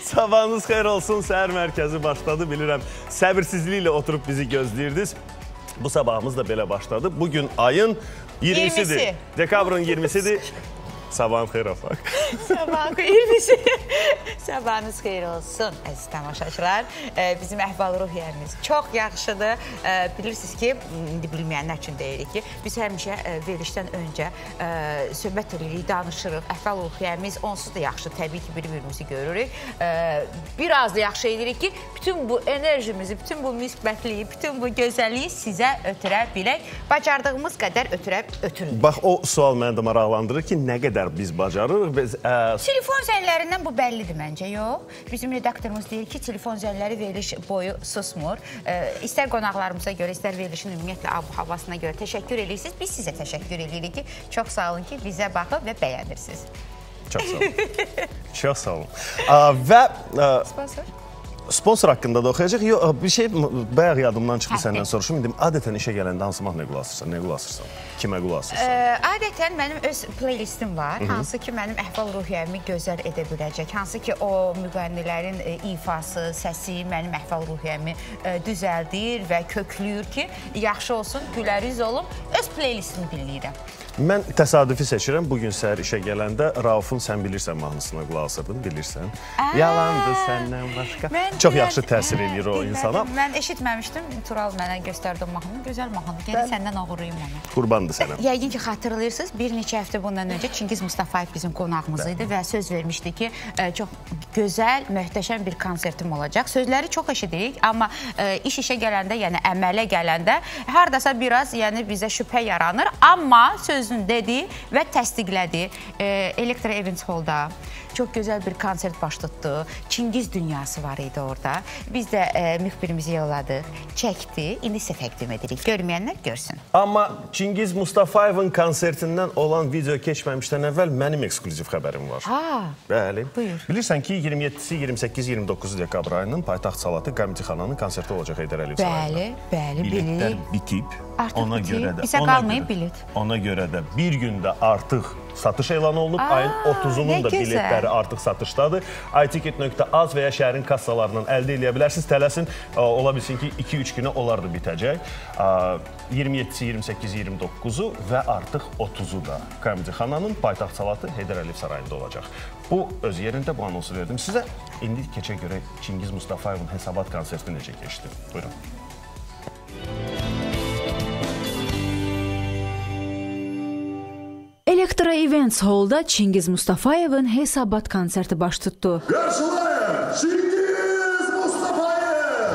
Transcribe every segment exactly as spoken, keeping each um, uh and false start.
Sabahınız xeyir olsun, səhər mərkəzi başladı, bilirəm. Səbirsizliklə oturub bizi gözləyirdiniz. Bu sabahımız da belə başladı. Bugün ayın iyirmisidir. Dekabrın iyirmisidir. Sabahın xeyir olsun. Sabahın iyirmisi. Sabahınız xeyir olsun, əziz tamaşaçılar. Bizim əhval-ruhiyyəmiz çox yaxşıdır. Bilirsiniz ki, indi bilməyənlər üçün deyirik ki, biz həmişə verilişdən öncə söhbət edirik, danışırıq. Əhval-ruhiyyəmiz onsuz da yaxşı, təbii ki, bir-birimizi görürük. Biraz da yaxşı edirik ki, bütün bu enerjimizi, bütün bu müsbətliyi, bütün bu gözəlliyi sizə ötürə bilək. Bacardığımız qədər ötürə ötürürük. Bax, o sual məni də maraqlandırır ki, nə qədər biz bacarırıq. Biz, ə... Telefon zəllərindən bu bəllidir məncə, yox. Bizim redaktorumuz deyir ki, telefon zəlləri veriliş boyu susmur. Ə, istər qonaqlarımıza görə, istər verilişin ümumiyyətlə ab-havasına görə təşəkkür edirsiniz. Biz sizə təşəkkür edirik ki, çox sağ olun ki, bizə baxıb və bəyənirsiniz. Çox sağ olun. Çox sağ olun. Ə, və... Ə... Sponsor? Sponsor haqqında da oxuyacaq. Yox, bir şey bayaq yadımdan çıxdı səndən soruşum. İndim, adətən işə gələndə hansı mahnıya qulaq asırsan, nə qulaq asırsan, kimə qulaq asırsan? Adətən mənim öz playlistim var. Hansı ki, mənim əhval-ruhiyyəmi gözəl edə biləcək. Hansı ki, o müğənnilərin ifası, səsi mənim əhval-ruhiyyəmi düzəldir və köklüyür ki, yaxşı olsun, güləriz olum. Öz playlistimi dinləyirəm. Mən təsadüfi seçirəm. Bugün səhər işə gələndə Raufun Sən Bilirsən mahnısına qulaq asırdım, bilirsən. Yalandı səndən başqa. Çox yaxşı təsir edir o insana. Mən eşitməmişdim. Tural mənə göstərdi o mahnını. Gözəl mahnıdır. Gəlir səndən oğuruyum onu. Qurbandır sənə. Yəqin ki, xatırlayırsınız. Bir neçə həftə bundan öncə Çingiz Mustafayev bizim qonağımız idi və söz vermişdi ki, çox gözəl, möhtəşəm bir konsertim olacaq. Sözləri çox eşidirik, amma iş işə gələndə, yəni əmələ gələndə hardasa biraz bizə şübhə yaranır. Amma söz dedi və təsdiqlədi. Elektra Events Hall'da çox gözəl bir konsert baş tutdu. Çingiz dünyası var idi orada. Biz də müxbirimizi yolladıq, çəkdi. İndi sizə təqdim edirik. Görməyənlər görsün. Amma Çingiz Mustafayevin konsertindən olan video keçməmişdən əvvəl mənim ekskluziv xəbərim var. Ha, bəli. Buyur. Bilirsən ki, iyirmi yeddisi, iyirmi səkkizisi, iyirmi doqquzu dekabr ayının Paytaxt Salatı Qəmtixananın konserti olacaq Heydər Əliyev sarayında. Bəli, bəli, bilik. Biletlər bitib. Artıq ona bitib. görə də, Bizə qalmayıb bilet. Ona görə də bir gündə artıq satış elan olunub. Aa, ayın otuzunun da biletləri artıq satışdadır. i-ticket nöqtə az və ya şəhərin kassalarından əldə edə bilərsiniz. Tələsin, ola bilsin ki, iki üç günə onlar da bitəcək. iyirmi yeddisi, iyirmi səkkizisi, iyirmi doqquzu və artıq otuzu da Qəmtixananın Paytaxt Salatı Heydər Əliyev sarayında olacaq. Bu öz yerində bu anonsu verdim sizə. İndi keçə görə Çingiz Mustafayevin Hesabat konserti necə keçdi? Buyurun. Elektra Events Hall'da Çingiz Mustafayevin Hesabat konserti baş tuttu. Karşılayın Çingiz Mustafayev!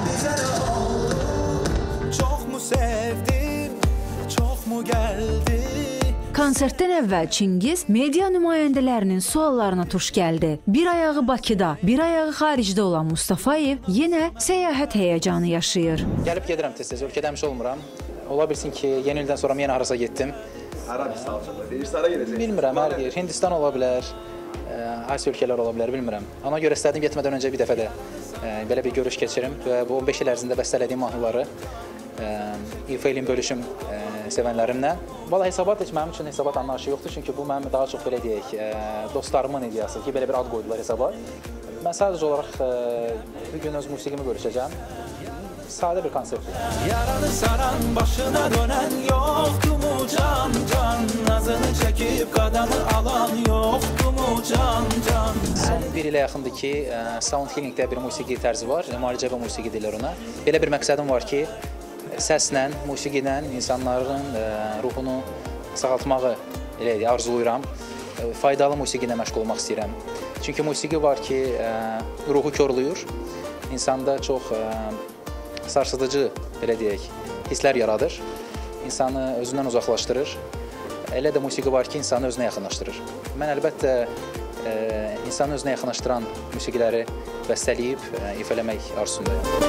Çok mu sevdin, çok mu geldi? Konsertdən əvvəl Çingiz media nümayəndələrinin suallarına tuş gəldi. Bir ayağı Bakıda, bir ayağı xaricdə olan Mustafayev yenə səyahət həyəcanı yaşayır. Gəlib gedirəm tez-tez, ölkədə həmişə olmuram. Ola bilsin ki, yeni ildən sonra yenə harasa getdim. Arabistan olacaqlar, deyirsə hara gedəcək? Bilmirəm, hər yer. Hindistan ola bilər, Asiya ölkələr ola bilər, bilmirəm. Ona görə istədim getmədən öncə bir dəfə də belə bir görüş keçirim və bu on beş il ərzində bəstələdiyim mahnıları ifa eləyim, bölüşüm sevənlərimlə. Valla Hesabat heç mənim üçün Hesabat anlayışı yoxdur, çünki bu mənim daha çox belə deyək, dostlarımın ideyası ki, belə bir ad qoydular Hesabat. Mən sadəcə olaraq bir gün öz musiqimi bölüşəcəm. Sadə bir konsertdir. Yaranı saran, başına dönən yoxdur mu can can? Nazını çəkib qadamı alan yoxdur mu can can? Son bir ilə yaxındır ki, Sound Healing deyə bir musiqi tərzi var, müalicəbə musiqi deyirlər ona. Belə bir məqsədim var ki, səslə, musiqi ilə insanların ruhunu sağaltmağı elə arzulayıram. Faydalı musiqi ilə məşğul olmaq istəyirəm. Çünki musiqi var ki, ruhu körlüyür, insanda çox sarsıdıcı, belə deyək, hisslər yaradır, insanı özündən uzaqlaşdırır. Elə də musiqi var ki, insanı özünə yaxınlaşdırır. Mən əlbəttə e, insanı özünə yaxınlaşdıran musiqiləri bəstələyib, e, ifa eləmək arzusundayım.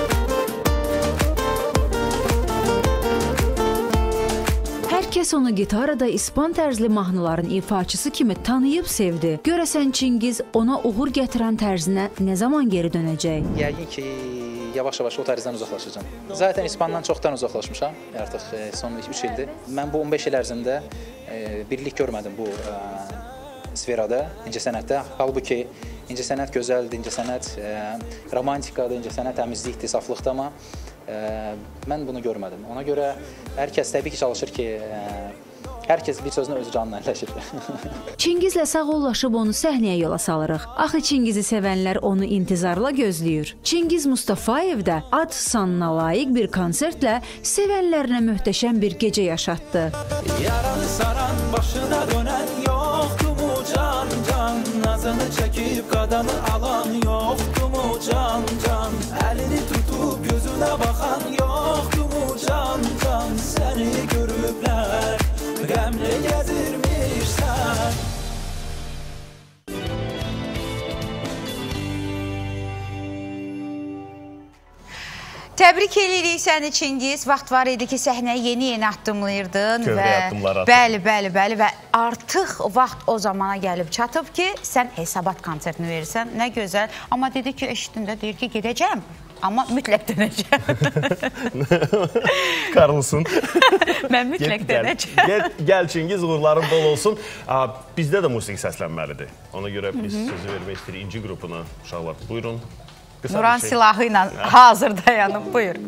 Hər kəs onu gitarada İspan tərzli mahnıların ifaçısı kimi tanıyıb sevdi. Görəsən Çingiz ona uğur gətirən tərzinə nə zaman geri dönəcək? Yəqin ki, yavaş-yavaş o tərzdən uzaqlaşacağam. Zaten İspandan çoxdan uzaqlaşmışam, artıq son üç ildir. Mən bu on beş il ərzində birlik görmədim bu sferada, incəsənətdə. Halbuki incəsənət gözəldir, incəsənət romantikadır, incəsənət təmizlikdir, saflıqdır, amma mən bunu görmədim. Ona görə hər kəs təbii ki, çalışır ki, hər kəs bir sözünə öz canına əlləşir. Çingizlə sağollaşıb onu səhnəyə yola salırıq. Axı Çingizi sevənlər onu intizarla gözləyir. Çingiz Mustafayev də ad sanına layiq bir konsertlə sevənlərinə möhtəşəm bir gecə yaşatdı. Yaranı saran başına dönən yoxdur mu can can, nazını çəkib qadanı alan yoxdur mu can can, əlini tutub gözünə baxan yoxdur mu can can, səni görüblər qəmli gəzirmişsən. Təbrik edirik səni Çingiz. Vaxt var idi ki, səhnəyə yeni-yeni addımlayırdın. Kövrə addımlar atırdın. Bəli, bəli, bəli və artıq vaxt o zamana gəlib çatıb ki, sən hesabat konsertini verirsən. Nə gözəl. Amma dedi ki, eşitdində deyir ki, gedəcəm. Amma mütləq dönəcəm. Karlsın. Mən mütləq dönəcəm. Gəl, gəl Çingiz, uğurların bol olsun. Bizdə də musiqi səslənməlidir. Ona görə biz sözü vermək istəyirik İnci qrupuna. Uşaqlar, buyurun. Nuran silahı ilə hazır dayanıb, buyur.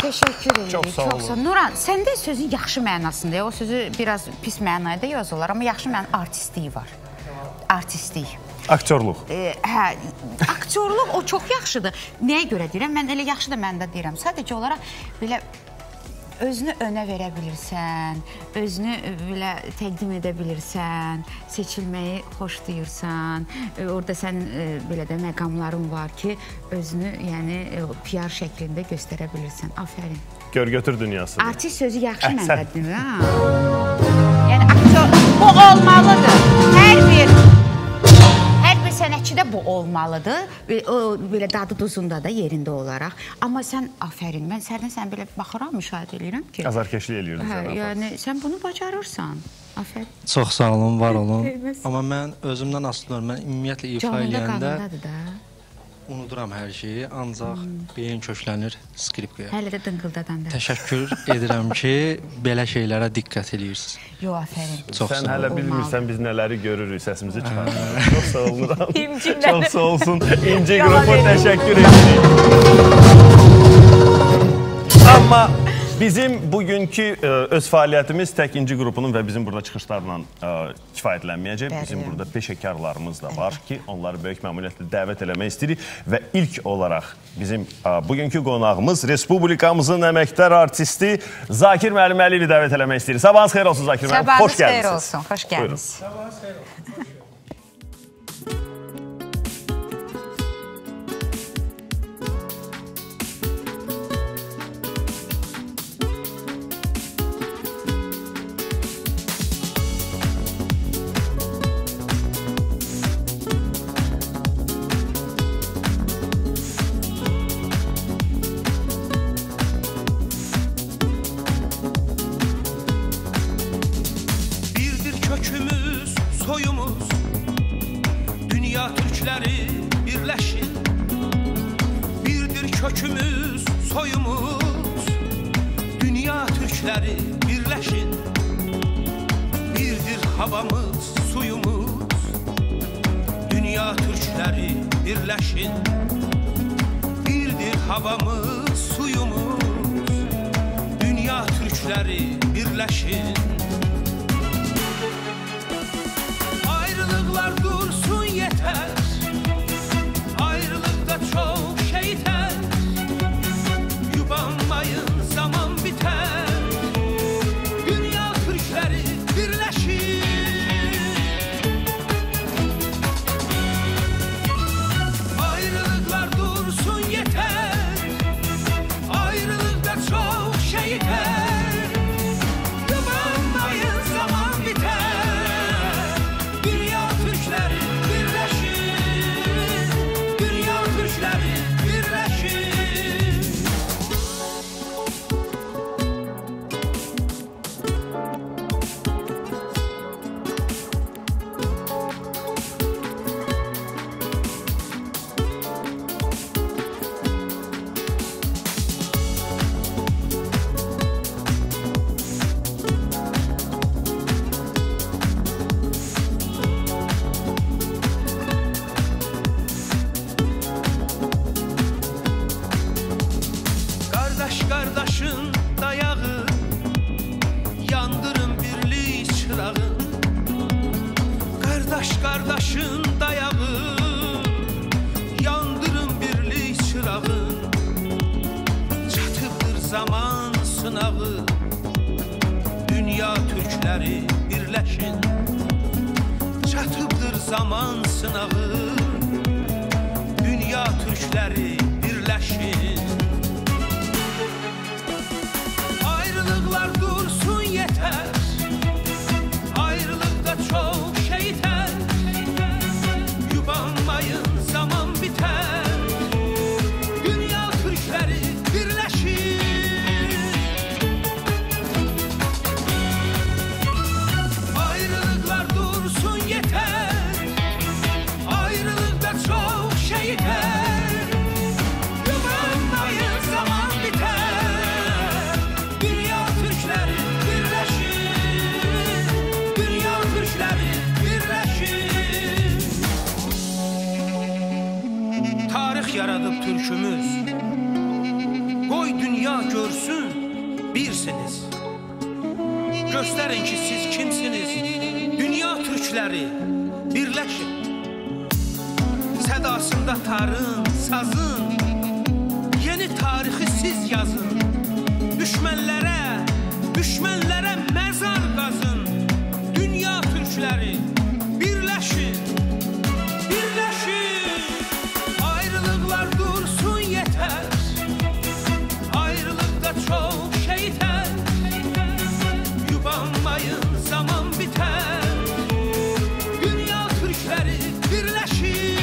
Təşəkkür ederim. Çox sağ olun. Nuran, səndə sözün yaxşı mənasında, o sözü biraz pis mənada yazırlar, amma yaxşı mənada artistliyi var. Artistlik. Aktyorluq. E, hə, aktyorluq o çox yaxşıdır. Nəyə görə deyirəm? Mən elə yaxşı da məndə deyirəm. Sadəcə olaraq belə özünü önə verə bilirsən, özünü belə təqdim edə bilirsən, seçilməyi xoşlayırsan. Orada sənin belə də məqamların var ki, özünü yəni P R şəklində göstərə bilirsən. Afərin. Gör-götür dünyası. Artist sözü yaxşı məndədir. Yəni aktyor bu olmalıdır. Hər bir hər bir sənətçidə bu olmalıdır. O belə dadı duzunda da yerində olaraq. Amma sən afərin. Mən sərdən sən belə baxıram, müşahidə edirəm ki. Azarkeşlik eləyirdin sən. Yəni sən bunu bacarırsan. Afərin. Çox sağ olun, var olun. Amma mən özümdən asılı olmam. Mən ümumiyyətlə ifa eləyəndə unuduram hər şeyi, ancaq beyin köklənir skripkaya. Hələ də dıngıldadan da. Təşəkkür edirəm ki, belə şeylərə diqqət edirsiniz. Yox, afərin. Sən hələ bilmirsən biz nələri görürük, səsimizi çıxarırıq. Çox sağ olun. Çox sağ olsun. İnci qrupu təşəkkür edirik. Amma bizim bugünkü öz fəaliyyətimiz tək İnci qrupunun və bizim burada çıxışlarla kifayətlənməyəcək. Bizim burada peşəkarlarımız da var ki, onları böyük məmnuniyyətlə dəvət eləmək istəyirik və ilk olaraq bizim bugünkü qonağımız Respublikamızın əməkdar artisti Zakir müəllim Əliyevi dəvət eləmək istəyirik. Sabahınız xeyir olsun Zakir müəllim. Sabahınız xeyir olsun. Xoş gəldiniz. Sabahınız xeyir olsun. görsün, birsiniz. Göstərin ki, siz kimsiniz? Dünya türkləri birləşin. Sədasında tarın, sazın, yeni tarixi siz yazın. Düşmənlərə, düşmənlərə məzar qazın. Dünya türkləri birləşin, birləşin. Ayrılıqlar dursun yetər, ayrılıqda çox şey itər. Yubanmayın, zaman bitər. Dünya türkləri birləşin.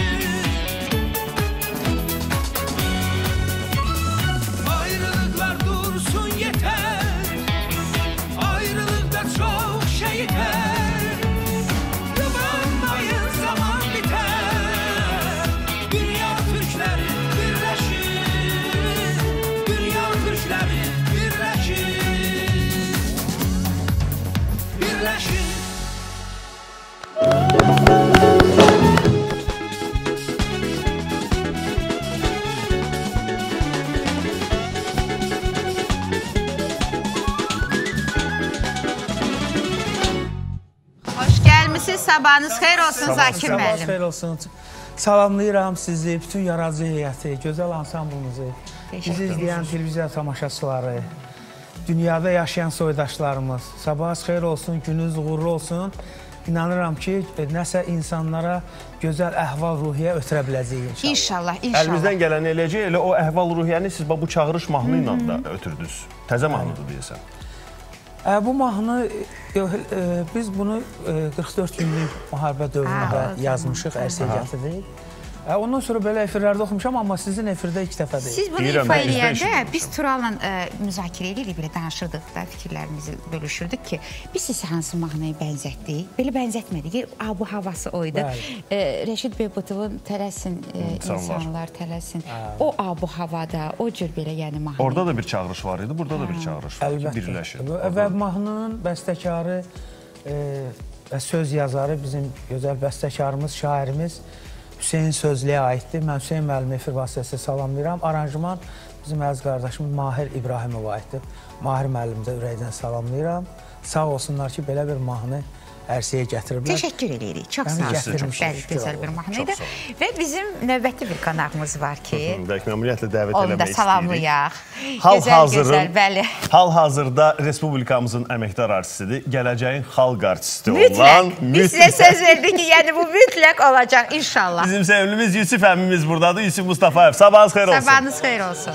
Ayrılıqlar dursun yetər, ayrılıqda çox şey itər. Yubanmayın, zaman bitər. Dünya türkləri birləşin, dünya türkləri birləşin, birləşin. Hoş gəlmisiniz. Sabahınız xeyir olsun Zakir Sabah müəllim. xeyir olsun. Salamlayıram sizi, bütün yaradıcı heyəti, gözəl ansamblımızı, bizi izləyən televiziya tamaşaçıları, dünyada yaşayan soydaşlarımız. Sabahınız xeyir olsun, gününüz uğurlu olsun. İnanıram ki, nəsə insanlara gözəl əhval-ruhiyyə ötürə biləcəyik inşallah. İnşallah, inşallah. Əlimizdən gələni eləyəcək, elə o əhval-ruhiyyəni siz bu çağırış mahnı ilə də ötürdünüz. Təzə mahnıdır deyəsən. Ə, bu mahnı, e, e, biz bunu e, qırx dörd günlük müharibə dövründə yazmışıq, ərsəyə gətirdik. Ə, ondan sonra belə efirlərdə oxumuşam, amma sizin efirdə ilk dəfə deyil. Siz bunu Deyirəm, ifa mən izlə eləyəndə işim biz Tural'la e, müzakirə edirik, belə danışırdıq da, fikirlərimizi bölüşürdük ki, biz siz hansı mahnaya bənzətdik, belə bənzətmədik, abu havası oydu. E, Rəşid Beybutovun tələsin, e, İnsanlar. insanlar tələsin, o abu havada, o cür belə yəni mahnı. Orada da bir çağırış var idi, burada da bir çağırış var ki, Əlbəttə. birləşin. Və mahnının bəstəkarı e, və söz yazarı bizim gözəl bəstəkarımız, şairimiz Hüseyin Sözlüyə aiddir. Mən Hüseyin müəllimi efir vasitəsilə salamlayıram. Aranjman bizim əziz qardaşımız Mahir İbrahimova aiddir. Mahir müəllimi də ürəkdən salamlayıram. Sağ olsunlar ki, belə bir mahnı ərsəyə gətiriblər. Təşəkkür edirik. Çox Yəni sağ olun. gətirmişik. Bəli, gözəl bir mahnıydı. Çox sağ Və bizim növbəti bir qonağımız var ki, Bəlkə məmnuniyyətlə dəvət onu da eləmək istəyirik. salamlayaq. Hal-hazırın, Gözəl, bəli. hal-hazırda Respublikamızın əməkdar artistidir, gələcəyin xalq artisti olan... Mütləq. Biz sizə söz verdik ki, yəni bu mütləq olacaq inşallah. Bizim sevimlimiz Yusif əmimiz buradadır, Yusif Mustafayev. Sabahınız xeyir olsun. Sabahınız xeyir olsun.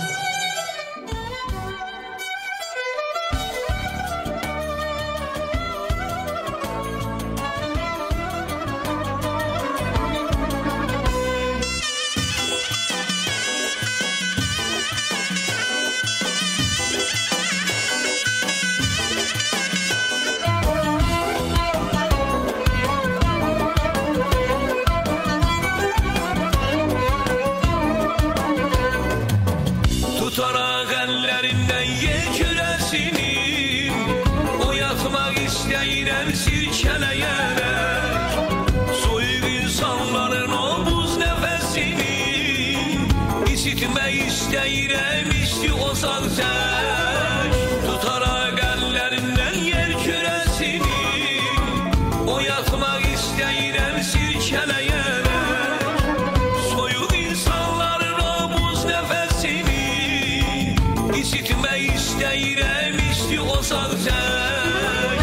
Tutarak ellerinden ye küresini, oyatmak istəyirəm sirkeleyerek. Soyuq insanların o buz nefesini, isitmək istəyirəm isti ozaq zək. Tutarak ellerinden yer küresini, oyatmak istəyirəm sirkeleyerek. Soyuq insanların o buz nefesini, İsitmək istəyirəm isti ozaq zək.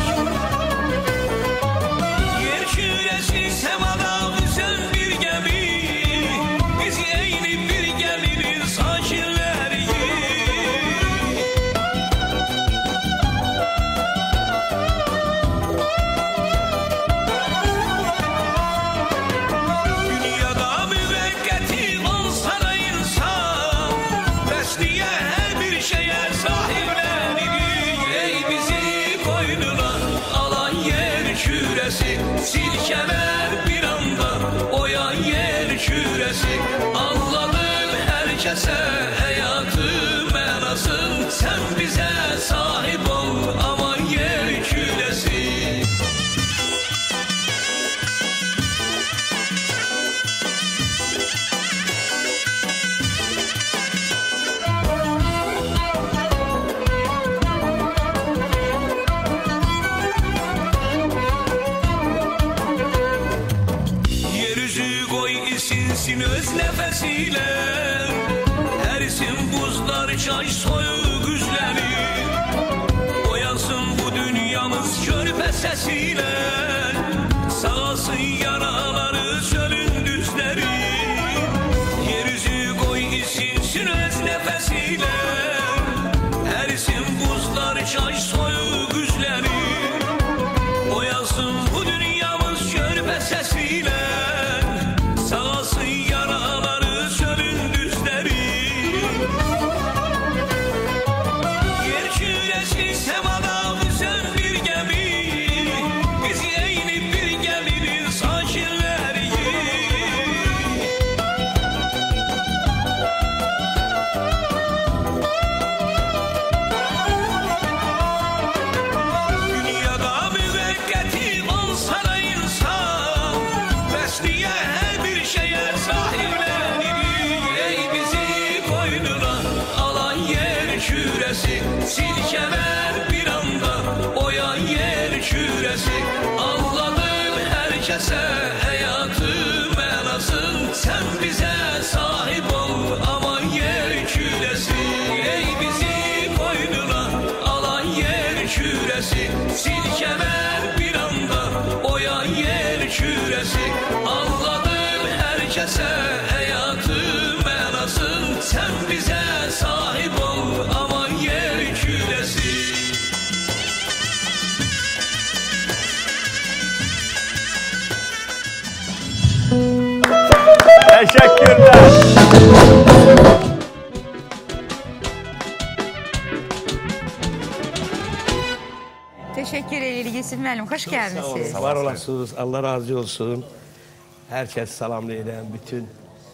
Yer kürəsi səmada üzən bir gəmi, biz eyni bir gəminin sakinləriyik. Dünyada müvəqqəti olsa da insan, bəs niyə hər bir şeyə sahiblenirik? Ey bizi qoynuna alan yer kürəsi, silkələr bir anda oyan yer kürəsi. Anladım hər kəsə həyatı mənasın, sən bizə sahib ol aman yer kürəsi. öz nəfəsilə, ərisin buzlar çay soyuq üzləri, oyansın bu dünyamız körpə səsilə, sağalsın yaraları çölün düzləri, yeryüzü qoy isinsin öz nəfəsilə, ərisin buzlar çay soyuq üzləri, oyansın bu dünyamız körpə səsilə, sağalsın yaraları çölün düzləri, yer kürəsi səmada üzən bir gəmi, bizi eynib bir gəminin sakinləri. Dünyada müvəqqəti olsa da insan, bəsliyə hər bir şeyə sahiblənir. Ey bizi qoynuna alan yer kürəsi, silkələr bir anda oyan yer kürəsi, anladım hər kəsə həyatı mənasın, sən bizə sahib ol aman yer kürəsi. Ey bizi qoynuna alan yer kürəsi, silkələr bir anda oyan yer kürəsi, anladım hər kəsə həyatı mənasın, sən bizə sahib ol aman yer kürəsi. Teşekkürler. Teşekkür edirik Yusuf müəllim, xoş gəlmisiniz. Var olasınız, Allah razı olsun. Herkes salamlayıram, bütün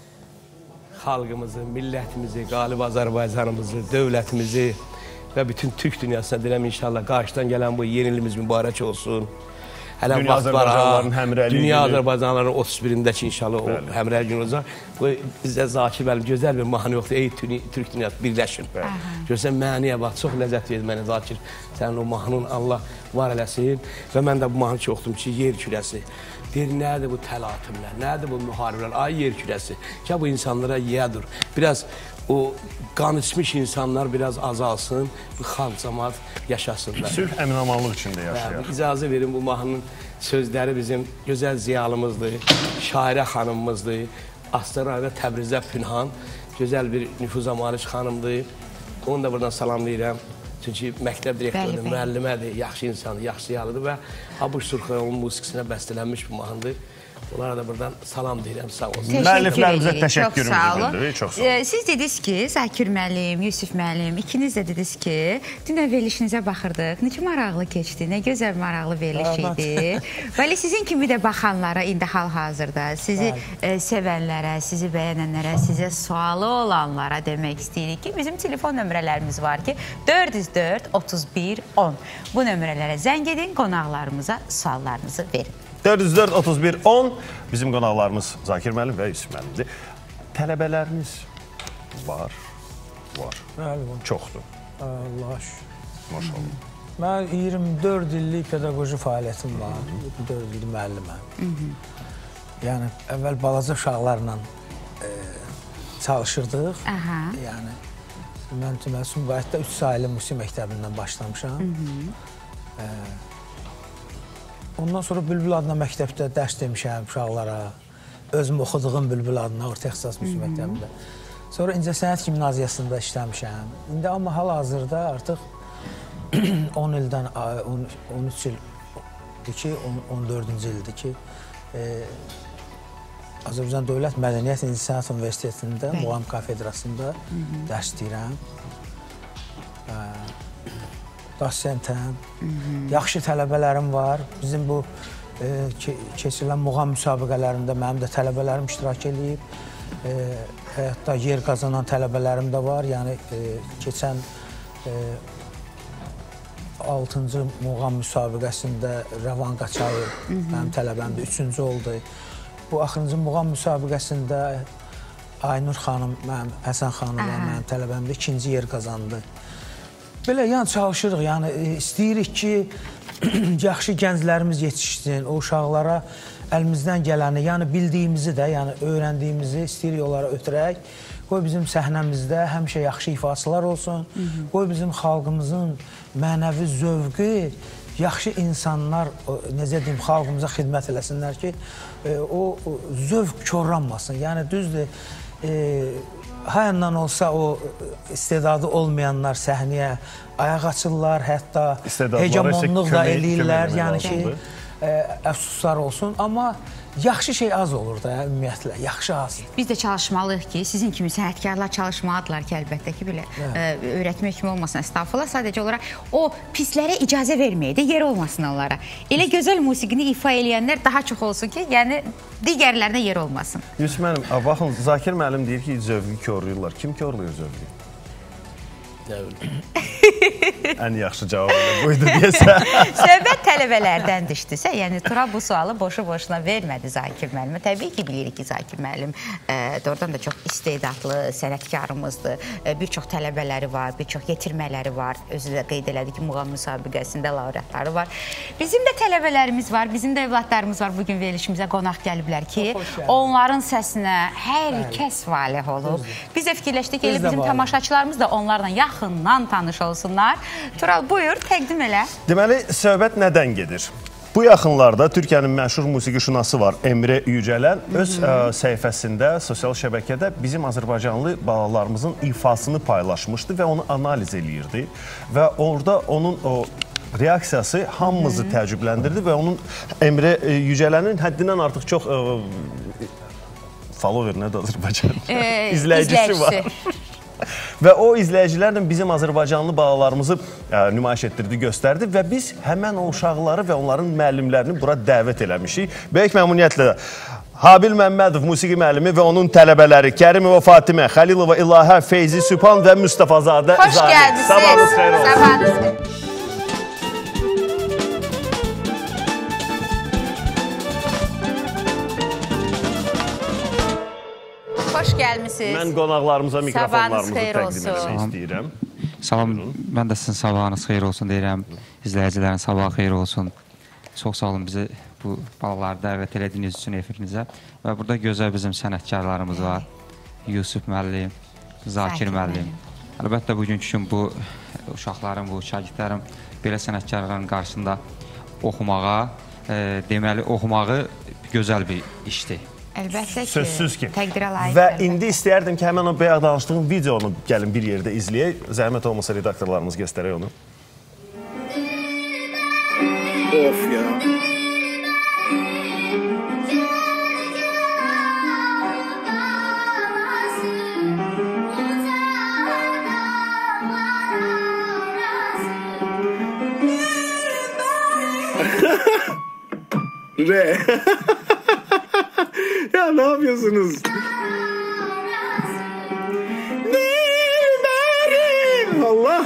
halkımızı, milletimizi, galip Azerbaycanımızı, devletimizi ve bütün Türk dünyasına dilem inşallah karşıdan gelen bu yenilimiz mübarek olsun. Hələ Dünya vaxt var ha. Azərbaycanlıların həmrəyliyi Dünya günü. Azərbaycanlıların otuz birindəki inşallah o həmrəy günü olacaq. Bu bizdə Zakir müəllim gözəl bir mahnı yoxdur. Ey Tü- Türk dünyası birləşin. Görsən məniyə bax, çox ləzzət verdi mənə Zakir. Sənin o mahnın Allah var eləsin. Və mən də bu mahnı çox oxudum ki, yer kürəsi. Deyir, nədir bu təlatümlər, nədir bu müharibələr, ay yer kürəsi. Ya bu insanlara yiyadır. Biraz o qan içmiş insanlar biraz azalsın, bu xalq cəmaat yaşasınlar. Sülh, əmin-amanlıq içində yaşayır. Yəni, icazə verin, bu mahnının sözləri bizim gözəl ziyalımızdır, şairə xanımımızdır. Aslan rayonunda Təbrizdə Pünhan, gözəl bir nüfuza malik xanımdır. Onu da buradan salamlayıram. Çünki məktəb direktorudur, müəllimədir, yaxşı insandır, yaxşı ziyalıdır və Abış Surxanovun musiqisinə bəstələnmiş bu mahnıdır. Onlara da buradan salam deyirəm, sağ olsun. Müəlliflərimizə təşəkkürümüzü Çox sağ olun. bildiririk, çox sağ olun. Ee, Siz dediniz ki, Zakir müəllim, Yusuf müəllim, ikiniz də dediniz ki, dünən verilişinizə baxırdıq, necə maraqlı keçdi, nə gözəl maraqlı veriliş idi. Bəli, sizin kimi də baxanlara indi hal-hazırda, sizi e, sevənlərə, sizi bəyənənlərə, sizə sualı olanlara demək istəyirik ki, bizim telefon nömrələrimiz var ki, dörd yüz dörd otuz bir on. Bu nömrələrə zəng edin, qonaqlarımıza suallarınızı verin. dörd yüz dörd otuz bir on bizim qonaqlarımız Zakir müəllim və Yusuf müəllimdir. Tələbələriniz var, var. Bəli, var. Çoxdur. Allah şükür. Maşallah. Mən iyirmi dörd illik pedaqoji fəaliyyətim var. iyirmi dörd il müəlliməm. Yəni, əvvəl balaca uşaqlarla e, çalışırdıq. Aha. Yəni, mən deməli, Sumqayıtda üç saylı musiqi məktəbindən başlamışam. E, ondan sonra Bülbül adına məktəbdə dərs demişəm uşaqlara. Özüm oxuduğum Bülbül adına Orta İxtisas Musiqi məktəbində. Sonra İncəsənət Gimnaziyasında işləmişəm. İndi amma hal-hazırda artıq on ildən, on üç ildir ki, on dördüncü ildir ki, e, Azərbaycan Dövlət Mədəniyyət İncəsənət Universitetində, Muğam Kafedrasında dərs deyirəm. Dosentəm. Yaxşı tələbələrim var. Bizim bu e, ke keçirilən muğam müsabiqələrində mənim də tələbələrim iştirak edib. E, hətta yer qazanan tələbələrim də var. Yəni, e, keçən e, altıncı muğam müsabiqəsində Rəvan Qaçayır mənim tələbəmdir, üçüncü oldu. Bu axırıncı muğam müsabiqəsində Aynur xanım, mənim Həsən xanım mənim tələbəmdir, ikinci yer qazandı. Belə, yəni çalışırıq, yəni istəyirik ki, yaxşı gənclərimiz yetişsin, o uşaqlara əlimizdən gələni, yəni bildiyimizi də, yəni öyrəndiyimizi istəyirik onlara ötürək. Qoy bizim səhnəmizdə həmişə yaxşı ifaçılar olsun. Qoy bizim xalqımızın mənəvi zövqü, yaxşı insanlar, necə deyim, xalqımıza xidmət eləsinlər ki, o zövq korlanmasın. Yəni düzdür, hayandan olsa o istedadı olmayanlar səhnəyə ayaq açırlar, hətta hegemonluq da eləyirlər, yəni ki, əfsuslar olsun. Amma yaxşı şey az olur da, ümumiyyətlə, yaxşı az. Biz də çalışmalıyıq ki, sizin kimi sənətkarlar çalışmalıdırlar ki, əlbəttə ki, belə öyrətmək kimi olmasın, estağfurullah. Sadəcə olaraq o pislərə icazə verməyə də yer olmasın onlara. Elə gözəl musiqini ifa eləyənlər daha çox olsun ki, yəni digərlərinə yer olmasın. Yusuf müəllim, baxın, Zakir müəllim deyir ki, zövqü korlayırlar. Kim korlayır zövqü? Ən yaxşı cavab elə buydu deyəsə. Söhbət tələbələrdən düşdüsə, yəni Tural bu sualı boşu-boşuna vermədi Zakir müəllimə. Təbii ki, bilirik ki, Zakir müəllim doğrudan da çox istedadlı sənətkarımızdır. Bir çox tələbələri var, bir çox yetirmələri var. Özü də qeyd elədi ki, muğam müsabiqəsində laureatları var. Bizim də tələbələrimiz var, bizim də evladlarımız var. Bugün verilişimizə qonaq gəliblər ki, onların səsinə hər kəs valih olub. Biz də fikirləşdik ki, bizim tamaşaçılarımız da onlarla yaxından tanış olsunlar. Tural, buyur, təqdim elə. Deməli, söhbət nədən gedir? Bu yaxınlarda Türkiyənin məşhur musiqişünası var, Emre Yücələn, öz ə, səhifəsində, sosial şəbəkədə bizim azərbaycanlı balalarımızın ifasını paylaşmışdı və onu analiz eləyirdi. Və orada onun o reaksiyası hamımızı təəccübləndirdi və onun Emre Yücələnin həddindən artıq çox ə, follower nədir Azərbaycan? E, İzləyicisi izləyicisi var. Və o izləyicilərlə bizim azərbaycanlı balalarımızı ə, nümayiş etdirdi, göstərdi və biz həmən o uşaqları və onların müəllimlərini bura dəvət eləmişik. Böyük məmnuniyyətlə Habil Məmmədov musiqi müəllimi və onun tələbələri Kərimova Fatimə, Xəlilova İlahə, Feyzi Sübhan və Mustafazadə Zahid. Xoş gəldiniz. Sabahınız xeyir olsun. Sabahınız. Xoş gəlmişsiniz. Mən qonaqlarımıza mikrofonlarımızı təqdim etmək istəyirəm. Salam, mən də sizin sabahınız xeyir olsun deyirəm. İzləyicilərin sabahı xeyir olsun. Çox sağ olun bizi bu balaları dəvət elədiyiniz üçün efirinizə. Və burada gözəl bizim sənətkarlarımız var. Yusuf müəllim, Zakir müəllim. Əlbəttə, bugünkü gün bu uşaqların, bu şagirdlərin belə sənətkarların qarşısında oxumağa, e, deməli, oxumağı gözəl bir işdir. Əlbəttə ki, sözsüz ki. Təqdirə layiq. Və indi istəyərdim ki, həmən o bayaq danışdığım videonu gəlin bir yerdə izləyək. Zəhmət olmasa redaktorlarımız göstərək onu. Of ya. Re. Ya ne yapıyorsunuz? Allah.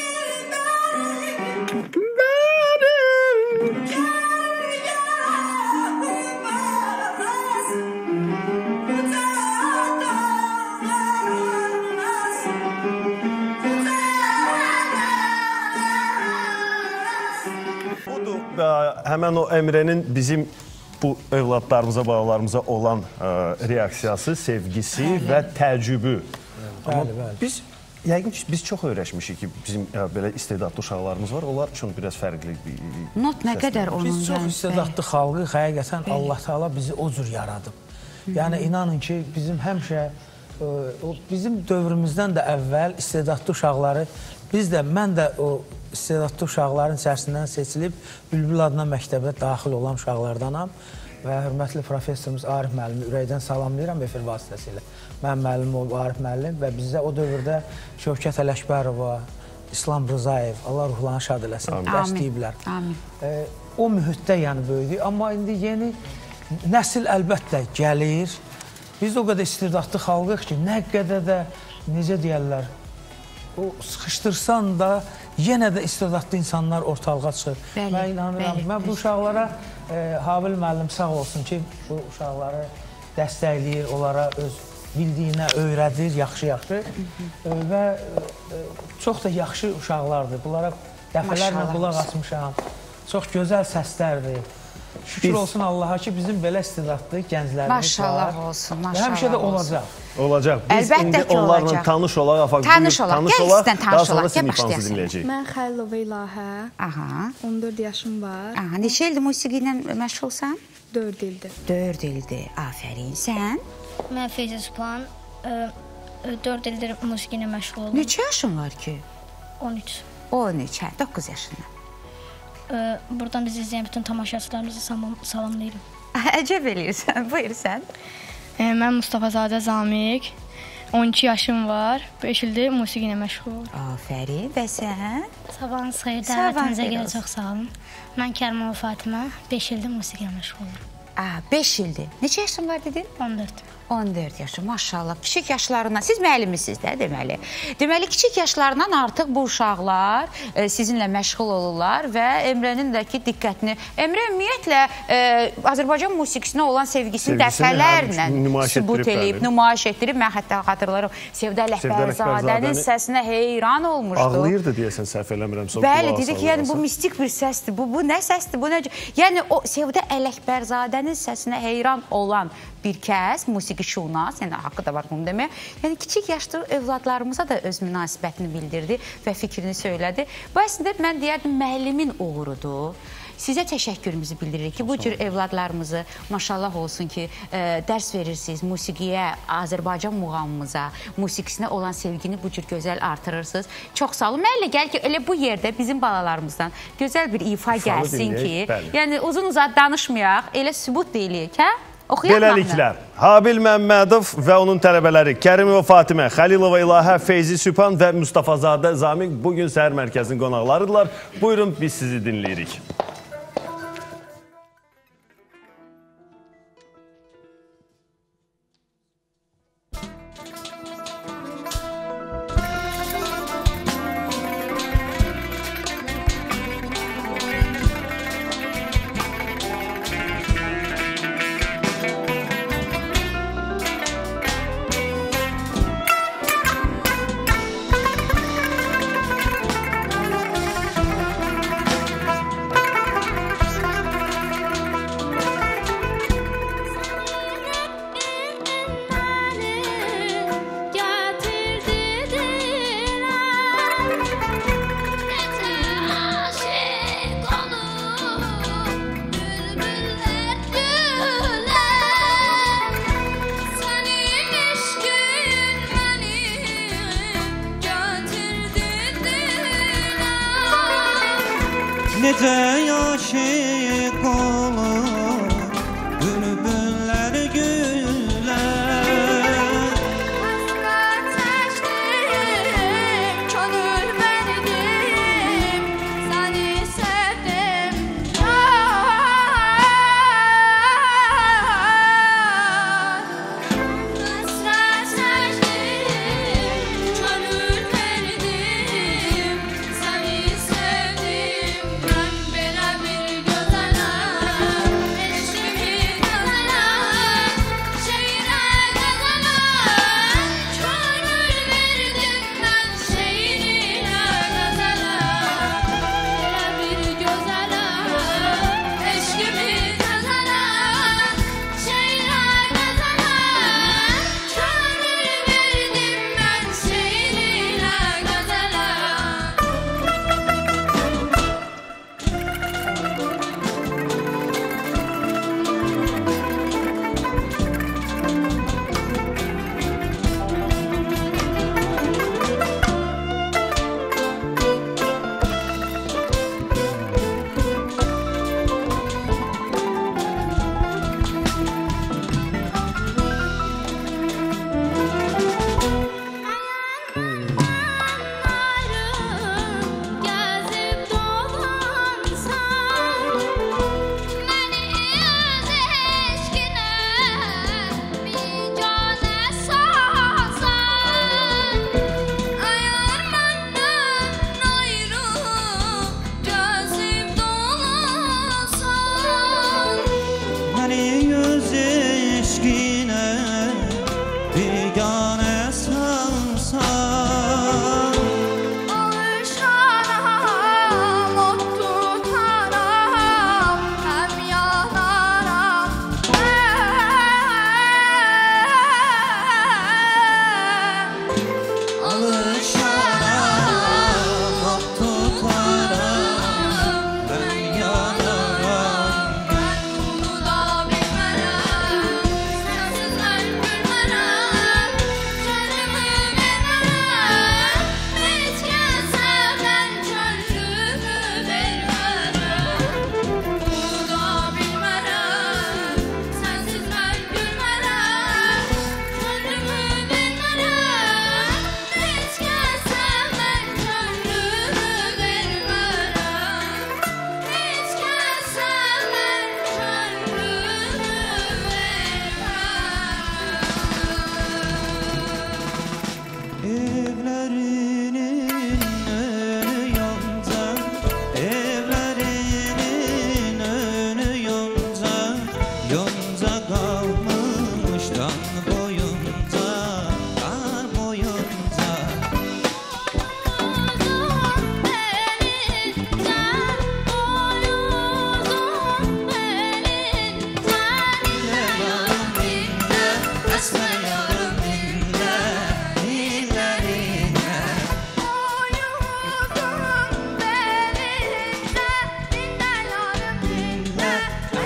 Budur, həmən o Emre'nin bizim bu övladlarımıza, balalarımıza olan ə, reaksiyası, sevgisi bəli. Və təəccübü. Amma bəli, bəli. Biz, yəqin ki, biz çox öyrəşmişik ki, bizim ə, belə istedadlı uşaqlarımız var. Onlar üçün biraz fərqli bir not nə qədər onun biz çox istedadlı xalqı, həqiqətən Allah Teala bizi o cür yaradıb. Yəni, inanın ki, bizim həmişə, ə, o, bizim dövrümüzdən də əvvəl istedadlı uşaqları, biz də, mən də o istedadlı uşaqların içərisindən seçilib Bülbül adına məktəbə daxil olan uşaqlardanam və hörmətli professorumuz Arif müəllimi ürəkdən salamlayıram efir vasitəsilə. Mən müəllim olub Arif müəllim və bizə o dövrdə Şövkət Ələkbərova, İslam Rızayev, Allah ruhlarını şad eləsin, dəstəyiblər. E, o mühitdə yəni böyüdük, amma indi yeni nəsil əlbəttə gəlir. Biz o qədər istedadlı xalqıq ki, nə qədər də, necə deyərlər, o sıxışdırsan da yenə də istedadlı insanlar ortalığa çıxır. Bəli, mən inanıram. Bəli, mən bu uşaqlara e, Habil müəllim sağ olsun ki, bu uşaqları dəstəkləyir, onlara öz bildiyinə öyrədir, yaxşı-yaxşı e, və e, çox da yaxşı uşaqlardır. Bunlara dəfələrlə qulaq açmışam. çox gözəl səslərdir. Şükür olsun Allaha ki, bizim belə istedadlı gənclərimiz var. Maşallah olsun, maşallah olsun. Və həmişə də olacaq. Olacaq. Biz indi onlarla tanış olaq. Tanış olaq. Gəl sizdən tanış olaq. Gəl başlayasın. Mən Xəlilova İlahə. on dörd yaşım var. Neçə ildir musiqi ilə məşğulsan? dörd ildir. dörd ildir. Afərin. Sən? Mən Feyzə Sübhan. dörd ildir musiqi ilə məşğul olum. Neçə yaşın var ki? on üç. on üç, hə, doqquz yaşında. Buradan bizi izləyən bütün tamaşaçılarımızı salamlayırım. Əcəb eləyirsən, buyur sən. Mən Mustafazadə Zamiq, on iki yaşım var, beş ildir musiqi ilə məşğul. Afərin, və sən? Sabahınız xeyir, dəvətinizə görə çox sağ olun. Mən Kərimova Fatimə, beş ildir musiqi ilə məşğul olurum. beş ildir. Neçə yaşın var dedin? on dörd. on dörd yaşım, maşallah. Kiçik yaşlarından, siz müəllimisiniz də deməli. Deməli, kiçik yaşlarından artıq bu uşaqlar e, sizinlə məşğul olurlar və Emrənin də ki, diqqətini... Emrə ümumiyyətlə e, Azərbaycan musiqisinə olan sevgisini, sevgisini dəfələrlə sübut eləyib, nümayiş etdirib. Mən hətta xatırlarım, Sevdə Ələkbərzadənin səsinə heyran olmuşdu. Ağlayırdı deyəsən, səhv eləmirəm. Bəli, dedi ki, yəni bu mistik bir səsdir, bu, bu nə səsdir, bu nə... Yəni o Sevdə Ələkbərzadənin səsinə heyran olan bir kəs, musiqişunas, yəni haqqı da var bunu demək. Yəni kiçik yaşlı övladlarımıza da öz münasibətini bildirdi və fikrini söylədi. Bu əslində mən deyərdim müəllimin uğurudur. Sizə təşəkkürümüzü bildiririk ki, bu cür evladlarımızı maşallah olsun ki, e, dərs verirsiniz musiqiyə, Azərbaycan muğamımıza, musiqisinə olan sevgini bu cür gözəl artırırsınız. Çox sağ olun. Mənlə gəl ki, elə bu yerdə bizim balalarımızdan gözəl bir ifa gəlsin ki, yəni uzun-uzad danışmayaq, elə sübut deyiləyək, hə? Beləliklə, Habil Məmmədov və onun tələbələri Kərimova Fatimə, Xəlilova İlahə, Feyzi Sübhan və Mustafazadə Zamiq bugün Səhər Mərkəzinin qonaqlarıdırlar. Buyurun, biz sizi dinləyirik. Necə yaşıq olur bülbüllər gülər. Hasrat çəkdim, könül verdim, səni sevdim. Hasrat çəkdim, könül verdim, səni sevdim. Ben belə bir gözələ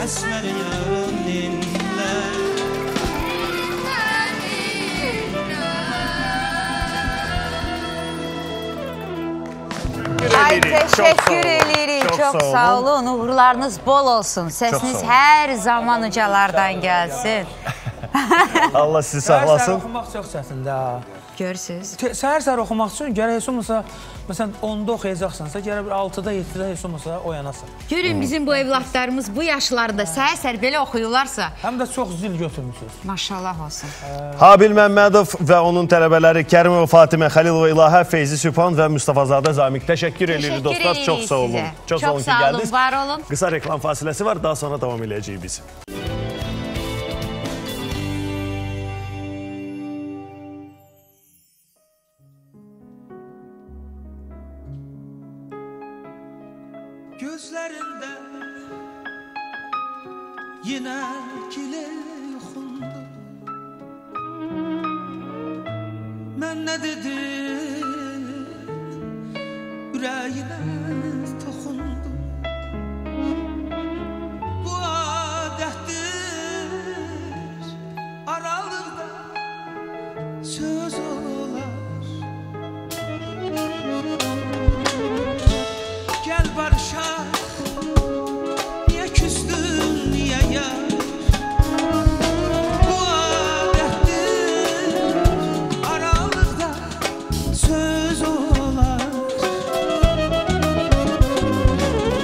əsmər yarım dinlə. Ay teşekkür edirik. Çok, Çok sağ olun. Uğurlarınız bol olsun. Sesiniz her zaman ucalardan gelsin. Allah sizi sağlasın. Səhər-səhər oxumaq çox çətindir. Görürsünüz. Səhər-səhər oxumaq üçün gərək heç olmasa, məsələn onda oxuyacaqsansa, gərək bir altıda, yeddidə heç olmasa oyanasan. Görün bizim bu evlatlarımız bu yaşlarda səhər-səhər belə oxuyurlarsa. Həm də çox zil götürmüşsünüz. Maşallah olsun. Habil Məmmədov və onun tələbələri Kərimova Fatimə Xəlilova İlahə, Feyzi Sübhan və Mustafazadə Zamiq. Təşəkkür edirik dostlar. Çox sağ olun. Çox sağ olun, var olun. Qısa reklam fasiləsi var, daha sonra davam edəcəyik biz. Gözlərində yenə kilə yuxundu. Mən nə dedim, ürəyinə toxundu. Bu adətdir, aralıqda söz olar. Gəl barışaq, niyə küstün, niyə yar? Bu adətdir, aralıqda söz olar.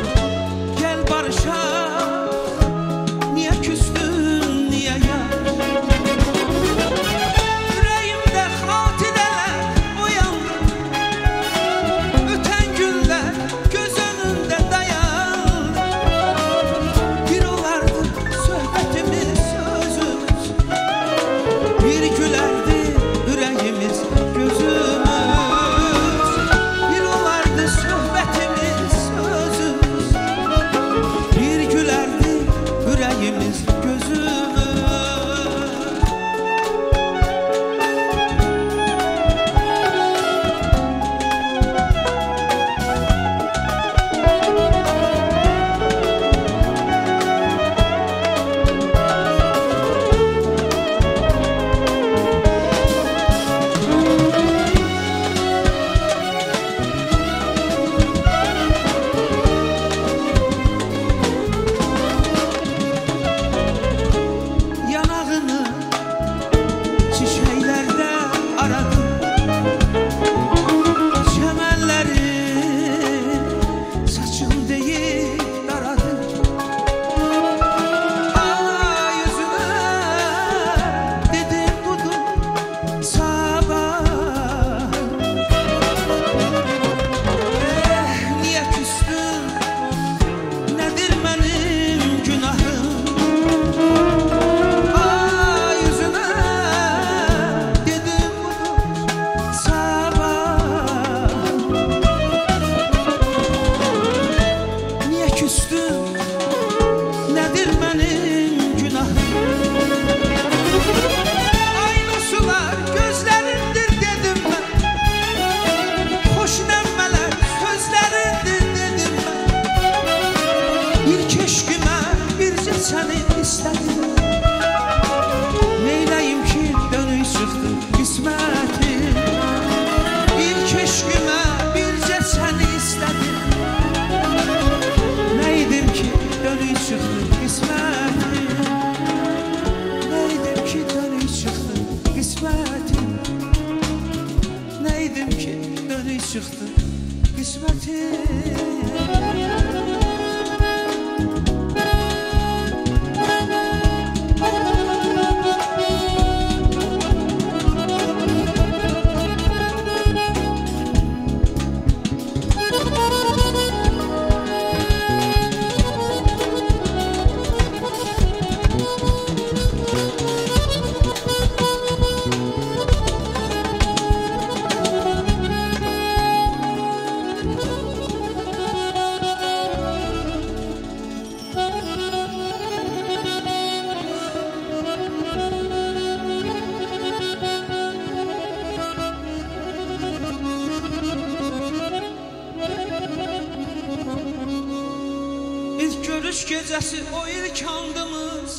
görüş gecəsi o ilk andımız.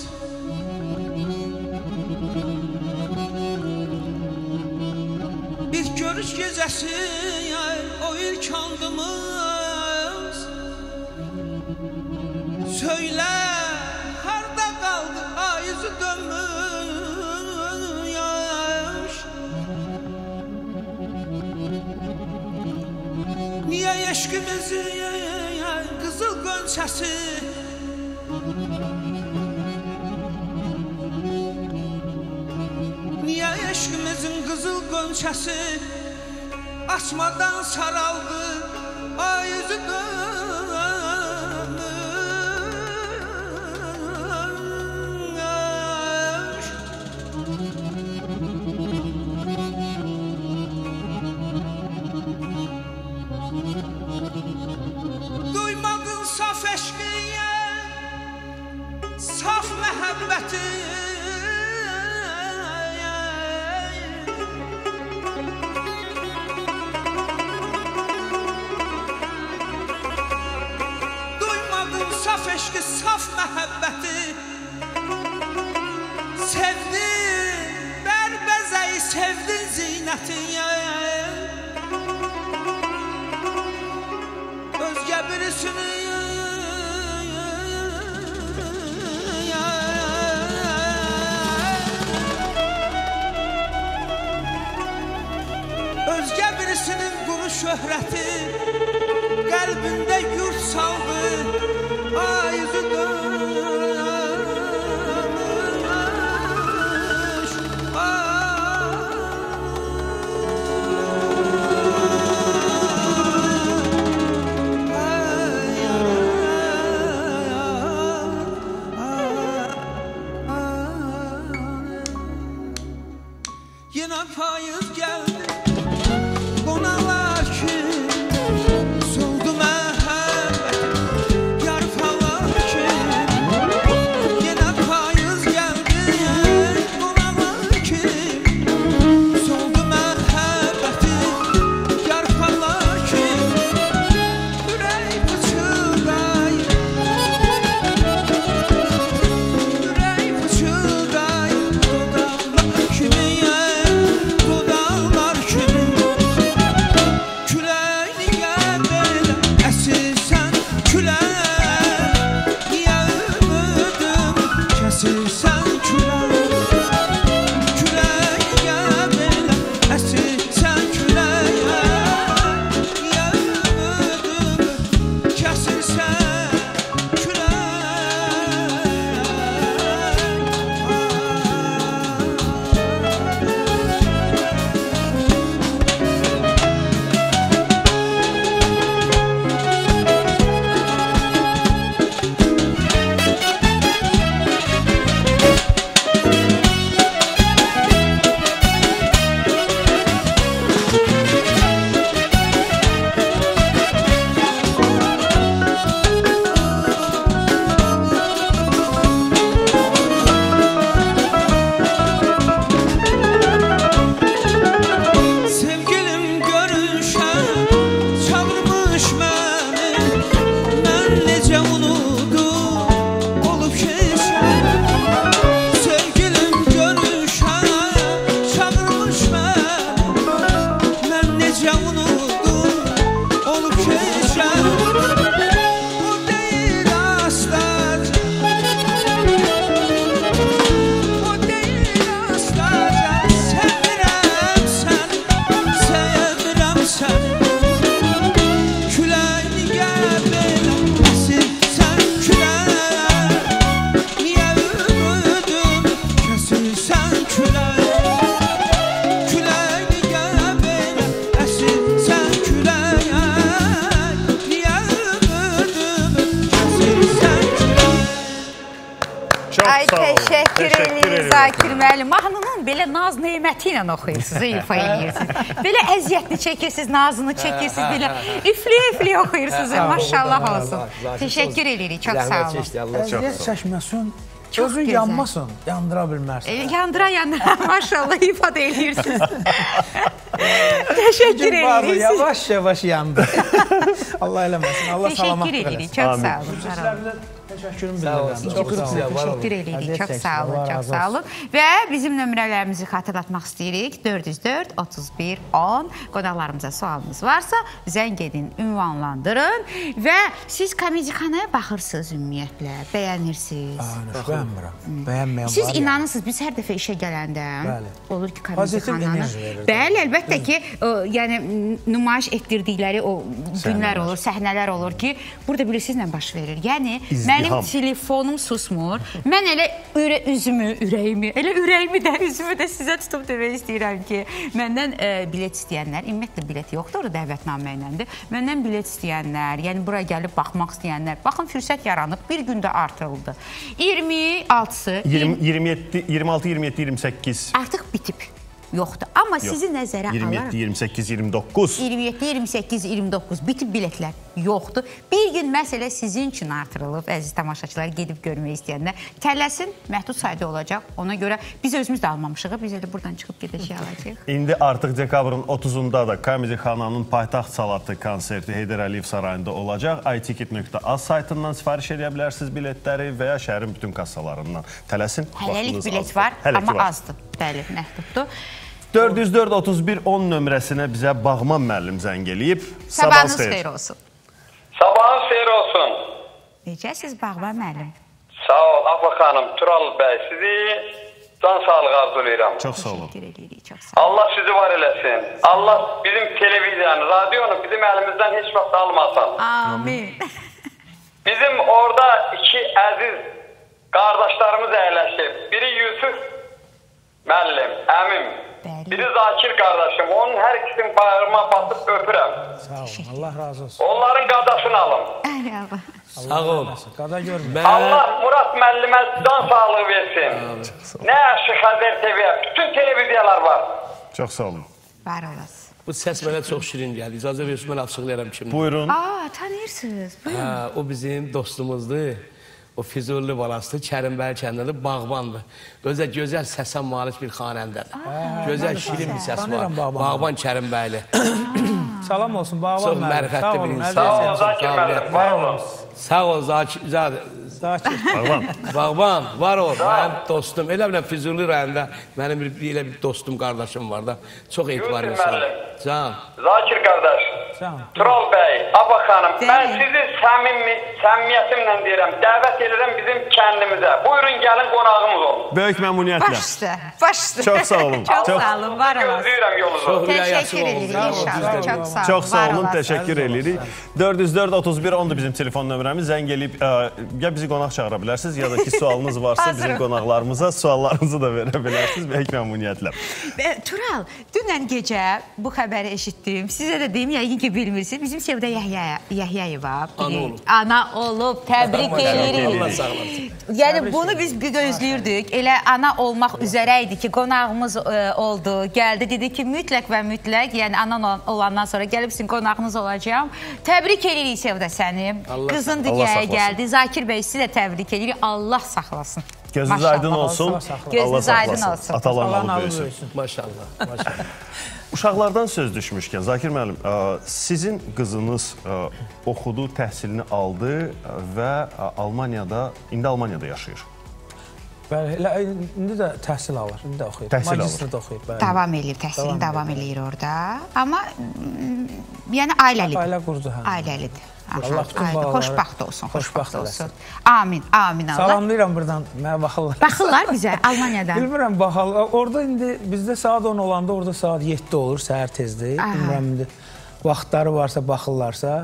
İlk görüş gecəsi o ilk andımız. Söylə harda qaldı ay yüzü dönmüş. Niyə eşqimizin qızıl qönçəsi Niyə eşqimizin qızıl qönçəsi açmadan saraldı ay yüzü dönmüş. Duymadın saf eşqiyə, saf məhəbbəti. Duymadın saf eşqi, saf məhəbbəti. Sevdin bərbəzəyi, sevdin zinəti. Özgə birisini Özgə birisinin quru şöhrəti qəlbində yurt saldı ay yüzü dönmüş. Yenə payız gəldi qonaqlar ki, soldu məhəbbətim yarpalar ki. Yenə payız gəldi qonaqlar ki, soldu məhəbbətim yarpalar ki. Ürək pıçılday, ürək pıçılday dodaqlar kimi. Zakir müəllim, mahnının belə naz neyməti ilə oxuyursunuz, ifa edirsiniz. Belə əziyyətini çəkirsiniz, nazını çəkirsiniz, belə üflüyə-üflüyə oxuyursunuz. Maşallah olsun. Təşəkkür edirik, çox sağ olun. Əziyyət çəkməsin, özün yanmasın, yandıra bilmərsin. Yandıra, yandıra, maşallah ifadə edirsiniz. Təşəkkür edirik. Yavaş-yavaş yandı. Allah eləməsin, Allah salamat verəsin. Təşəkkür edirik, çox sağ olun. Təşəkkürüm bildirirəm. İkinci qrupuna təşəkkür edirik. Çox sağ olun, çox sağ olun. Və bizim nömrələrimizi xatırlatmaq istəyirik. dörd yüz dörd otuz bir on. Qonaqlarımıza sualınız varsa zəng edin, ünvanlandırın və siz komediyxanaya baxırsınız ümumiyyətlə, bəyənirsiniz. Bəyənmirəm. Bəyənməyəm. Siz inanırsınız, biz hər dəfə işə gələndə olur ki, komediyxananı. Bəli, əlbəttə ki, yəni nümayiş etdirdikləri o günlər olur, səhnələr olur ki, burada bilirsiniz nə baş verir. Yəni mənim telefonum susmur. Mən elə üzümü, ürəyimi, elə ürəyimi də, üzümü də sizə tutub demək istəyirəm ki, məndən bilet istəyənlər, ümumiyyətlə bilet yoxdur, orada dəvətnamə iləndir. Məndən bilet istəyənlər, yəni bura gəlib baxmaq istəyənlər, baxın, fürsət yaranıb, bir gündə artırıldı. iyirmi altısı, iyirmi yeddi, iyirmi altı, iyirmi yeddi, iyirmi səkkiz artıq bitib. Yoxdur. Amma sizi nəzərə alaraq iyirmi yeddi, iyirmi səkkiz, iyirmi doqquz iyirmi yeddi, iyirmi səkkiz, iyirmi doqquz bitib biletlər yoxdur. Bir gün məsələ sizin üçün artırılıb, əziz tamaşaçılar, gedib görmək istəyənlər. Tələsin, məhdud sayda olacaq. Ona görə biz özümüz də almamışıq. Biz elə buradan çıxıb gedəcək alacaq. İndi artıq dekabrın otuzunda da komediyxananın Paytaxt Salatı konserti Heydər Əliyev sarayında olacaq. i ticket nöqtə az saytından sifariş edə bilərsiniz biletləri və ya şəhərin bütün kassalarından. Tələsin. Hələlik bilet var, amma azdır. Bəli, məhduddur. dörd yüz dörd otuz bir on nömrəsinə bizə Bağman müəllim zəng eləyib. Sabahınız xeyir olsun. Sabahınız xeyir olsun. Necəsiz Bağman müəllim? Sağ ol, Afa xanım, Tural bəy, sizi can sağlığı arzulayıram. Çox sağ olun. Allah sizi var eləsin. Allah bizim televiziyanı, radyonu bizim əlimizdən heç vaxt almasın. Amin. Bizim orada iki əziz qardaşlarımız əyləşib. Biri Yusuf müəllim, əmim. Biri Zakir qardaşım. Onun hər ikisini bağırma basıb öpürəm. Sağ olun, Allah razı olsun. Onların qadasını alın. Sağ ol. Qada görmür. Allah Murat müəllimə can sağlığı versin. Nə Əşi Xəzər T V, bütün televiziyalar var. Çox sağ olun. Var olasın. Bu səs mənə çox şirin gəldi. İcazə versin, mən açıqlayaram kimdir. Buyurun. Aa, tanıyırsınız. Buyurun. Ha, o bizim dostumuzdur. O Füzuli balasıdır, Kərimbəy kəndində bağbandır. Özə gözəl səsə malik bir xanəndədir. Gözəl, şirin bir səs var. Bağban Kərimbəyli. Salam olsun, Bağban Çox mərifətli bir insan. Sağ ol, Zakir müəllim, var olun. Sağ ol, Zakir. Bağban. Bağban, var ol, mənim dostum. Elə biləm, Füzuli rəyində mənim elə bir dostum, qardaşım var da. Çox etibar insan. Can. Zakir qardaş, Tural bəy, Afa xanım, mən sizi səmimi, səmimiyyətimlə deyirəm, dəvət edirəm bizim kəndimizə. Buyurun, gəlin, qonağımız olun. Böyük məmnuniyyətlə. Baş üstə, baş üstə. Çox sağ olun. Çox sağ olun, var olasın. Gözləyirəm yolunuzu. Təşəkkür edirik inşallah. Çox sağ olun. Çox sağ olun, təşəkkür edirik. dörd yüz dörd otuz bir ondur bizim telefon nömrəmiz. Zəng eləyib, ya bizi qonaq çağıra bilərsiniz, ya da ki, sualınız varsa bizim qonaqlarımıza suallarınızı da verə bilərsiniz. Böyük məmnuniyyətlə. Tural, dünən gecə bu xəbəri eşitdim. Sizə də deyim, yəqin ki, bilmirsiniz. Bizim Sevda Yahyayeva. Ana olub. Ana olub, təbrik edirik. Allah sağ olasın. Yəni, bunu biz gözləyirdik. Elə ana olmaq üzrə idi ki, qonağımız oldu, gəldi. Dedi ki, mütləq və mütləq, yəni ana olandan sonra gəlibsin, qonağınız olacağım. Təbrik edirik Sevda səni. Qızın digəyə gəldi. Zakir bəy, sizi də təbrik edirik. Allah saxlasın. Gözünüz aydın olsun. Gözünüz aydın olsun. Ataların alı böyüsün. Maşallah, maşallah. Uşaqlardan söz düşmüşkən, Zakir müəllim, sizin qızınız oxudu, təhsilini aldı və Almaniyada, indi Almaniyada yaşayır. Bəli, indi də təhsil alır, indi də oxuyur. Təhsil alır. Magistrdə oxuyur. Davam eləyir, təhsilini davam eləyir orada. Amma, yəni ailəlidir. Ailə qurdu, hə. Ailəlidir. Allah bütün bağları xoşbaxt olsun, xoşbaxt olsun. eləsin. Amin, amin Allah. Salamlayıram buradan, mənə baxırlar. Baxırlar bizə Almaniyadan. Bilmirəm, baxırlar. Orada indi bizdə saat on olanda orada saat yeddi olur, səhər tezdir. Bilmirəm, indi vaxtları varsa, baxırlarsa.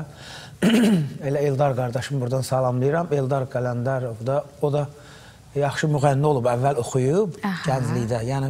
Elə Eldar qardaşım buradan salamlayıram. Eldar Qələndərov da, o da yaxşı müğənni olub, əvvəl oxuyub gənclikdə. Yəni,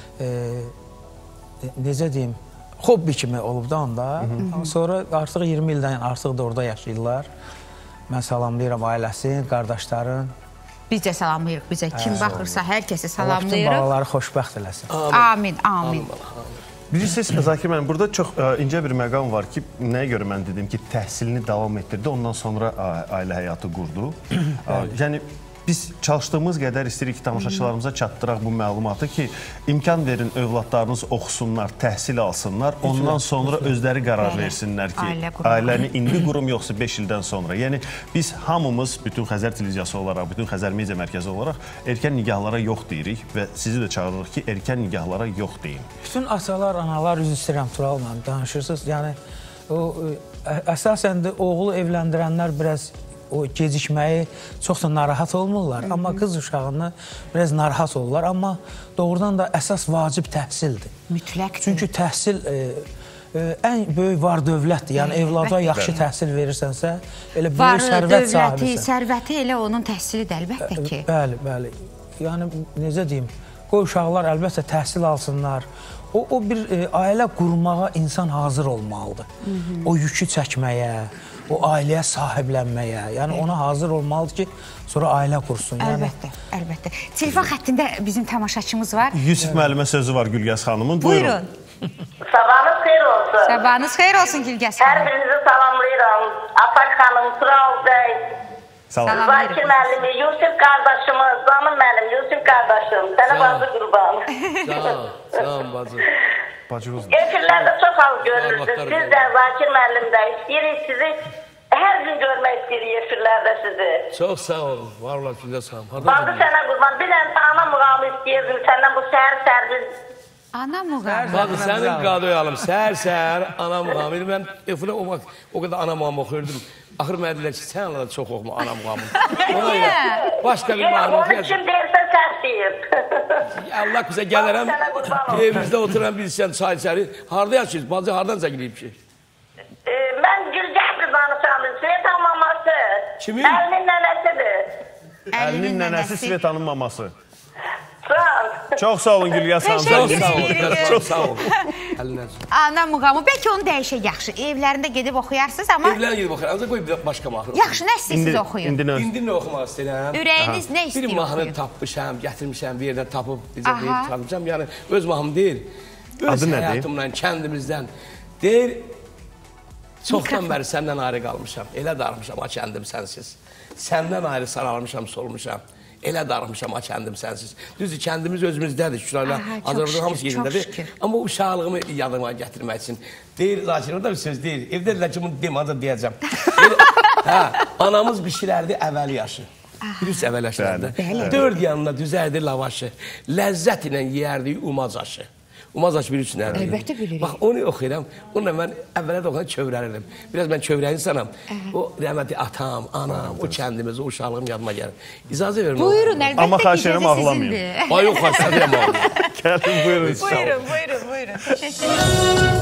necə deyim, hobbi kimi olub da onda. Sonra artıq iyirmi ildən artıq da orada yaşayırlar. Mən salamlayıram ailəsin, qardaşların. Biz də salamlayırıq bizə. Kim baxırsa, hər kəsi salamlayırıq. Bütün balaları xoşbəxt eləsin. Amin, amin. Bilirsiniz, Zakir müəllim, burada çox incə bir məqam var ki, nəyə görə mən dedim ki, təhsilini davam etdirdi, ondan sonra ailə həyatı qurdu. Yəni, biz çalışdığımız qədər istəyirik ki, tamaşaçılarımıza çatdıraq bu məlumatı ki, imkan verin övladlarınız oxusunlar, təhsil alsınlar, ondan sonra özləri qərar versinlər ki, ailəni indi qurum yoxsa beş ildən sonra. Yəni, biz hamımız, bütün Xəzər televiziyası olaraq, bütün Xəzər media mərkəzi olaraq erkən nigahlara yox deyirik və sizi də çağırırıq ki, erkən nigahlara yox deyin. Bütün atalar, analar, üzr istəyirəm Tural'la danışırsınız. Yəni, o, əsasən də oğlu evləndirənlər biraz o gecikməyi çox da narahat olmurlar. Hı -hı. Amma qız uşağını biraz narahat olurlar. Amma doğrudan da əsas vacib təhsildir. Mütləqdir. Çünki təhsil e, e, ən böyük var dövlətdir. Yəni evlada yaxşı təhsil verirsənsə, elə böyük sərvət sahibisən. Sərvəti elə onun təhsilidir əlbəttə ki. Bəli, bəli. Yəni necə deyim, qoy uşaqlar əlbəttə təhsil alsınlar. O, o bir e, ailə qurmağa insan hazır olmalıdır. Hı -hı. O yükü çəkməyə, o ailəyə sahiblənməyə, yəni ona hazır olmalıdır ki, sonra ailə qursun. Əlbəttə, əlbəttə. Telefon xəttində bizim tamaşaçımız var. Yusif müəllimə sözü var Gülgəz xanımın. Buyurun. Sabahınız xeyir olsun. Sabahınız xeyir olsun Gülgəz xanım. Hər birinizi salamlayıram. Atak xanım, Tural bəy, Zakir müəllimi, Yusuf qardaşımız, canım mənim, Yusuf qardaşım. Sənə bazı qurban. Sağ ol, sağ ol bacı. Bacımız. Efirlərdə çox az görürürsünüz. Siz də Zakir müəllim də istəyirik sizi. Hər gün görmək istəyirik efirlərdə sizi. Çox sağ olun. Var olar Gülgəz xanım. Bazı sənə qurban. Bir dənə ana muğamı istəyirdim səndən bu səhər-səhər. Ana muğamı. Baxın, sənin qadoyalım. Səhər-səhər ana muğamı. Mən efirlə o vaxt o qədər ana muğamı oxuyurdum. Axır mənə deyilər ki, sən da çox oxuma ana muğamı. Niyə? Başqa bir mahnı oxuyacaq. Onun kim deyirsə səs deyir. Allah bizə gələrəm, evimizdə oturan bilsən çay içəri. Harada yaşayırız? Bacı haradan çəkiliyib ki? Mən Gülgəz danışanım. Svetanın maması. Kimin? Əlinin nənəsidir. Əlinin nənəsi Svetanın maması. Sağ Çox sağ olun Gülgəz xanım. Çox sağ olun. Ana muğamı. Bəlkə onu dəyişək yaxşı. Evlərində gedib oxuyarsınız, amma... Evlərində gedib oxuyar. Ancaq qoy bir başqa mahnı. Yaxşı, nə istəyirsiniz oxuyun? İndi nə oxumaq istəyirəm? Ürəyiniz nə istəyir oxuyun? Bir mahnı tapmışam, gətirmişəm, bir yerdən tapıb, bizə deyib çalmışam. Yəni, öz mahnım deyil. Öz həyatımdan, kəndimizdən. Deyir, çoxdan bəri səndən ayrı qalmışam. Elə darmışam, ha kəndim sənsiz. Səndən ayrı saralmışam, solmuşam. Elə darmışam, ha kəndim sənsiz. Düzdür, kəndimiz özümüzdədir, şükürlərlə. Azərbaycan hamısı yerindədir. Amma uşaqlığımı yadıma gətirmək üçün. Deyir, Zakir, orada bir söz deyir. Evdə dedilər ki, bunu deyim, ancaq deyəcəm. Hə, anamız bişirərdi əvvəl yaşı. Bilirsiniz əvvəl yaşlarında. Dörd yanına düzərdi lavaşı. Ləzzət ilə yeyərdi umaz aşı. Umaz aşı bilir üçün nədir? Əlbəttə bilirik. Bax, onu oxuyuram. Onunla mən əvvələ də oxuyam, kövrəlirəm. Biraz mən kövrəli insanam. O rəhmətli atam, anam, o kəndimiz, o uşaqlığım yadıma gəlir. İcazə verin. Buyurun, əlbəttə Amma xahiş edirəm, ağlamayın. Ay, yox, xahiş edirəm, ağlamayın. Gəlin, buyurun. Buyurun, buyurun, buyurun. Teşekkür ederim.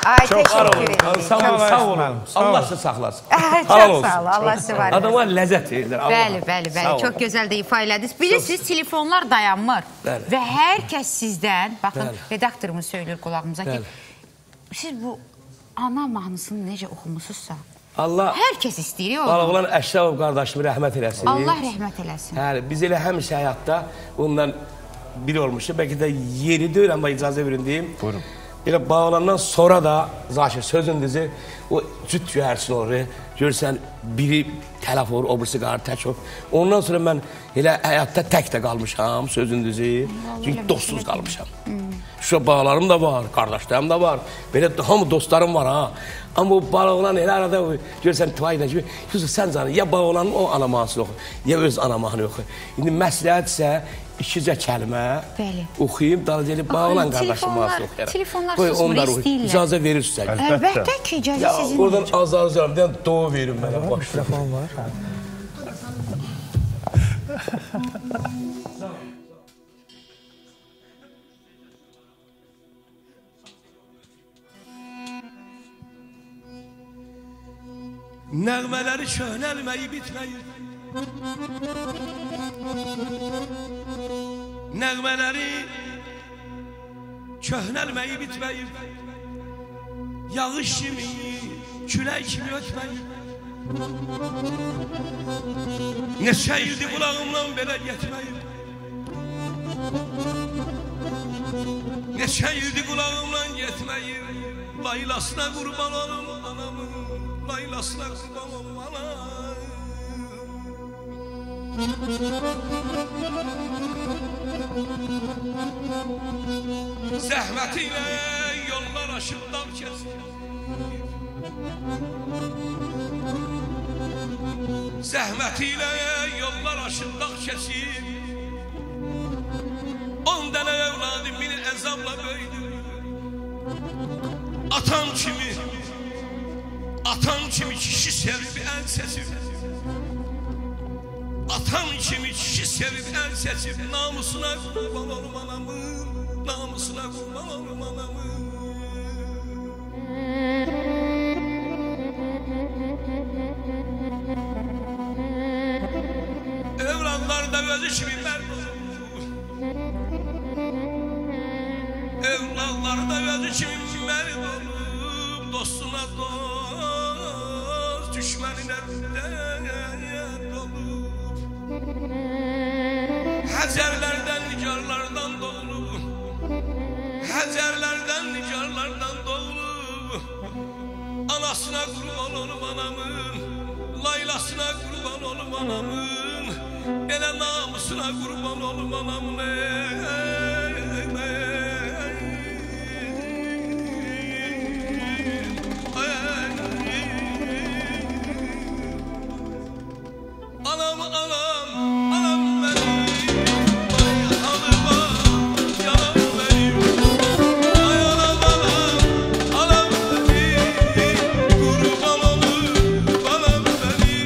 Ay, Çox təşəkkür olun. ederim. Sağ olun, Çox sağ olun. Allah sizi saxlasın. Ay, Halal Çox olsun. sağ ol, Allah sizi var. Adama ləzzət verirlər. Allah. Bəli, bəli, bəli. Çox gözəl də ifa elədiniz. Bilirsiniz, telefonlar dayanmır. Bəli. Və hər kəs sizdən, baxın, Bəli. redaktorumuz söylür qulağımıza ki, Bəli. siz bu ana mahnısını necə oxumusunuzsa, Allah hər kəs istəyir ya onu. Balaqlan Əşrəf qardaşımı rəhmət eləsin. Allah rəhmət eləsin. Hə, biz elə həmişə həyatda ondan biri olmuşdu. Bəlkə də yeri deyil, amma icazə verin deyim. Buyurun. Elə bağlandan sonra da Zakir sözün dizi o cüt göyərsin oraya. Görürsən biri tələf olur, o birisi qarı tək olur. Ondan sonra mən elə həyatda tək də qalmışam sözün dizi. Çünki dostsuz qalmışam. Şuşa bağlarım da var, qardaşlarım da var. Belə hamı dostlarım var ha. Amma o bağlanan elə arada görürsən tuvay ilə kimi. Yusuf sən canı ya bağlanın o ana mahnısını oxu, ya öz ana mahnını oxu. İndi məsləhətsə ikicə kəlmə oxuyub, dalacaqlı bağlan qardaşım mahnısını oxuyaraq. Telefonlar susmur, istəyirlər. İcazə verirsən. Əlbəttə ki, icazə sizin. Oradan azar-azar, bir dənə doğu verin mənə. Mikrofon var. Nəğmələri köhnəlməyib bitməyib. Nəğmələri köhnəlməyib bitməyib. Yağış kimi, külək kimi ötməyib. Neçə ildir qulağımdan belə getməyib. Neçə ildir qulağımdan getməyib. Laylasına qurban olum anamın. Laylasına qurban olum anam. Zəhmətilə yollar aşıb dal kesib. Zəhmətilə yollar aşıb dal kesib. On dənə evladım beni əzabla böyüdü. Atam kimi, atam kimi kişi sevib el sesib. Atam kimi kişi sevib el sesib. Namusuna qurban olum anamın, namusuna qurban olum anamın. Evladlar da özü kimi mərd olur. Evladlar da özü kimi mərd olur. Dostuna dost, düşmənine dəyət olur. Həzərlərdən, nicarlardan doğulur. Həzərlərdən, nicarlardan doğulur. Anasına qurban olub anamın, laylasına qurban olub anamın. Elə namusuna qurban olub anamın. Anam, anam, anam benim. Ay anıma, yanam benim. Ay anam, anam, anam benim. Kurban olur, anam benim.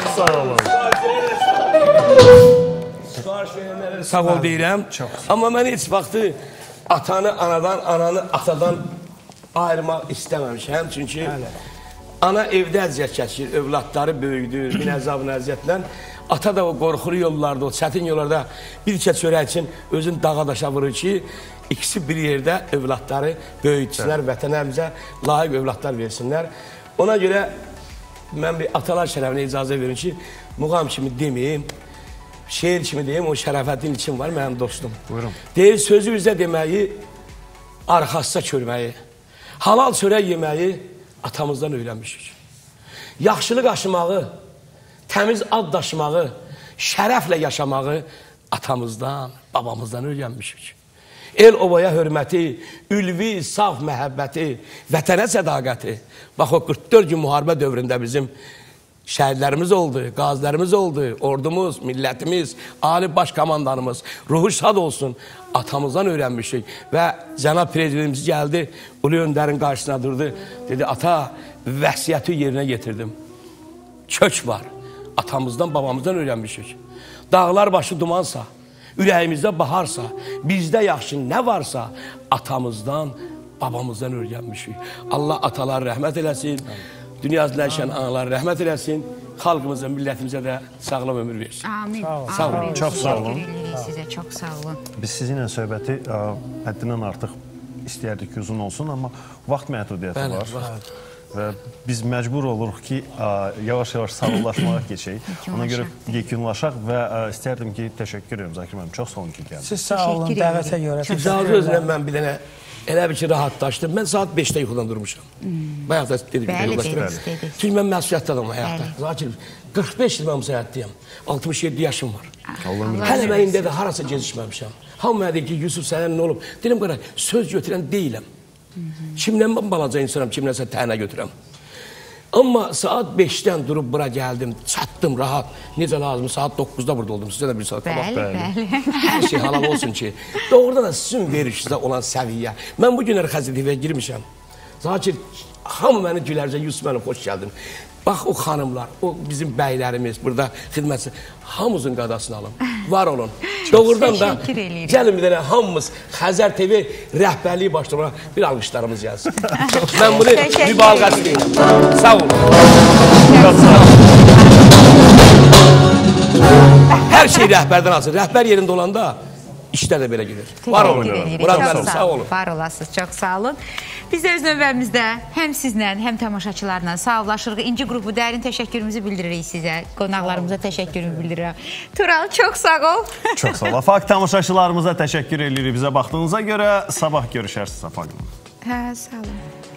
sağ olun. Sifariş verənlərə sağ ol deyirəm. Amma mən heç vaxtı atanı anadan, ananı atadan ayırmaq istəməmişəm. Çünki ana evdə əziyyət çəkir, övladları böyüdür, min əzab nəziyyətlə. Ata da o qorxulu yollarda, o çətin yollarda bir kə çörək üçün özün dağa daşa vurur ki, ikisi bir yerdə övladları böyütsünlər, vətənəmizə layiq övladlar versinlər. Ona görə mən bir atalar şərəfinə icazə verin ki, muğam kimi deməyim, şeir kimi deyim, o Şərəfəddin için var mənim dostum. Buyurun. Deyir, sözü üzə deməyi, arxasına körməyi, halal çörək yeməyi atamızdan öyrənmişik. Yaxşılıq aşımağı, təmiz ad daşımağı, şərəflə yaşamağı atamızdan, babamızdan öyrənmişik. El obaya hörməti, ülvi, saf məhəbbəti, vətənə sədaqəti. Bax, o qırx dörd gün müharibə dövründə bizim şəhidlərimiz oldu, qazilərimiz oldu, ordumuz, millətimiz, ali baş komandanımız, ruhu şad olsun, atamızdan öyrənmişik. Və cənab prezidentimiz gəldi, Ulu Öndərin qarşısına durdu, dedi, ata, vəsiyyəti yerinə getirdim. Kök var, atamızdan, babamızdan öyrənmişik. Dağlar başı dumansa, ürəyimizdə baharsa, bizdə yaxşı nə varsa, atamızdan, babamızdan öyrənmişik. Allah atalar rəhmət eləsin. Dünyasında yaşayan analar rəhmət eləsin, xalqımıza, millətimizə də sağlam ömür versin. Amin. Sağ olun. Çox sağ olun. Sizə çox sağ olun. Biz sizinlə söhbəti həddindən artıq istəyərdik ki, uzun olsun, amma vaxt məhdudiyyəti var. Və biz məcbur oluruq ki, yavaş-yavaş sağollaşmağa keçək. Ona görə yekunlaşaq və istərdim ki, təşəkkür edirəm Zakir müəllim. Çox sağ olun ki, gəldiniz. Siz sağ olun, dəvətə görə. İcazə özlə mən bir dənə elə bir ki, rahatlaşdım. Mən saat beşdə yuxudan durmuşam. Bayaq da dedim ki, yoldaşdım. Çünki mən məsuliyyətli adamım həyatda. Zakir, qırx beş il mən bu səyahətdəyəm. altmış yeddi yaşım var. Hələ mən indi də harasa gezişməmişəm. Hamı mənə deyir ki, Yusuf sənə nə olub? Dedim, qara, söz götürən deyiləm. Kimdən mən balaca insanam, kimdənsə tənə götürəm. Amma saat beşdən durub bura gəldim, çatdım rahat. Necə lazım, saat doqquzda burada oldum. Sizə də bir saat qabaq. Bəli, bəli. Hər şey halal olsun ki, doğrudan da sizin verişinizdə olan səviyyə. Mən bu günlər Xəzətivəyə girmişəm. Zakir, hamı məni gülərcə, Yusuf mənim, xoş gəldin. Bax, o xanımlar, o bizim bəylərimiz, burada xidmətçi, hamımızın qadasını alın. Var olun. Doğrudan da gəlin bir dənə hamımız Xəzər T V rəhbərliyi başlamına bir alqışlarımız gəlsin. Mən bunu mübaliğəsi deyirəm. Sağ olun. Hər şey rəhbərdən alsın. Rəhbər yerində olanda işlər də belə gedir. Var olun. Murad müəllim, sağ olun. Var olasınız, çox sağ olun. Biz də öz növbəmizdə həm sizlə, həm tamaşaçılarla sağollaşırıq. İnci qrupu dərin təşəkkürümüzü bildiririk sizə. Qonaqlarımıza təşəkkürümü bildirirəm. Tural, çox sağ ol. Çox sağ ol. Afaq tamaşaçılarımıza təşəkkür edirik. Bizə baxdığınıza görə sabah görüşərsiniz Afaq. Hə, sağ olun.